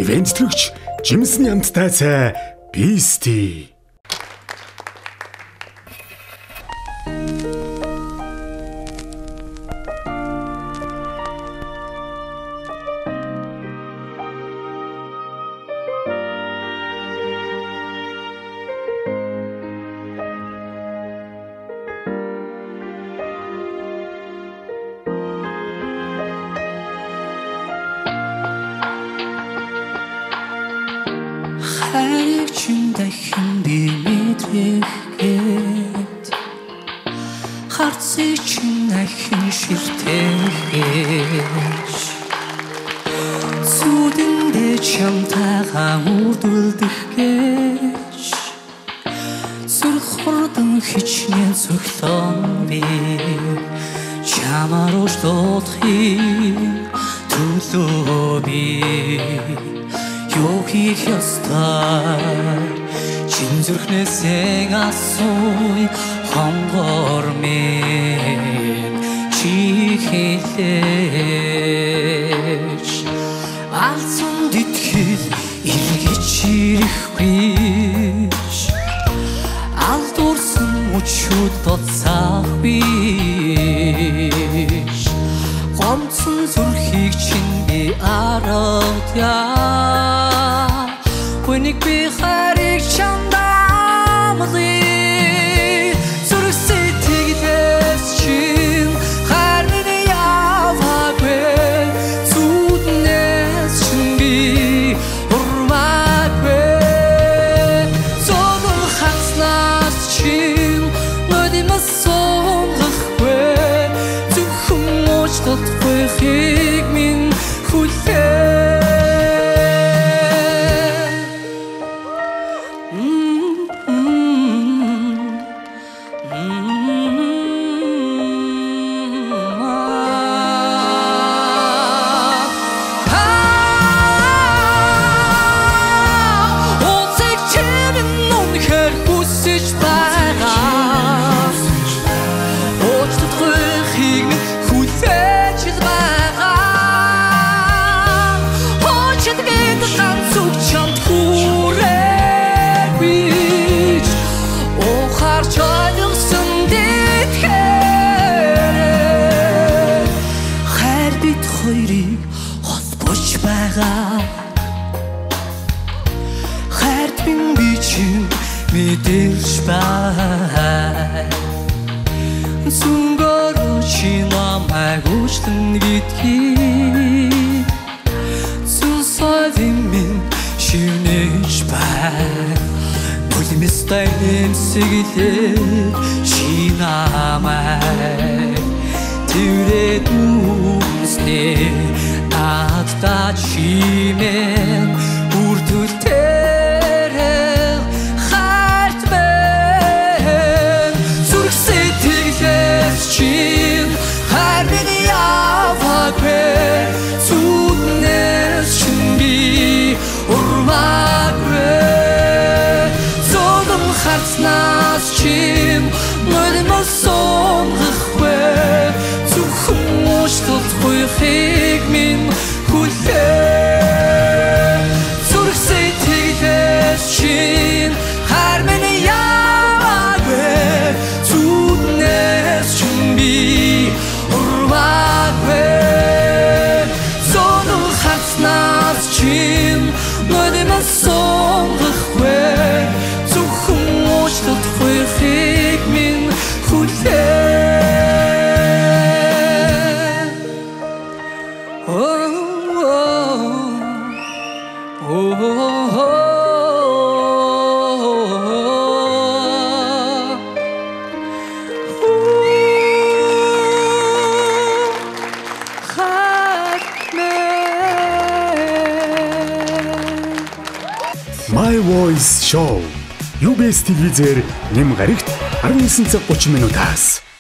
Ивент төлөгч Жимсэн ямттай цай Beastie. Хайрыг чин дахин би мэдрэхэд харцыг чин дахин ширтэж зүдэндээ чамтайгаа үрдүүлдэх гэж зүрх хурдан хичнээн цогтон би чамаар уушлуудахын төлөө би юу хийх ёстой чин зүрхнээсээ асууй хонгор минь чи хэлээч алсын дитгэл эргэж ирэхгүй алдуурсан мөчүүд доцаахгүй гомцсон зүрхийг чинь би арадяа хүнийг би хариг чандамлый зүрх сэтгэлээс чинь харин яваагүй зүуднээс чинь би урмаагүй зодон хаснаас чинь нүдимээс сонгохгүй зөвхөн уучлалтгүй хийг минь хүлээ хайрт минь би чинь мэдэрч бай зүнгөр чи намайг уучлан гэдгийг зүсэвэн минь шинэж бай бүлмэстэй нэмсэглээд чи намайг тэрээд үснээ надад чимээ үрдүүлтээр хайрт мэн зүрх сэтгэлээс чинь хайр минь яваагүй зүуднээс чинь би урмаагүй зодон харцнаас чинь нүдимээс сонгохгүй зөвхөн уучлалтгүй хийг минь хүлээ зүрх сэтгэлээс чинь хайр минь яваагүй зүуднээс чинь би урмаагүй зодон харцнаас чинь нүдимээс сонгохгүй зөвхөн уучлалтгүй хийг минь хүлээ My Voice Show. UBS телевизээр нэм гарагт 19 цаг 30 минутаас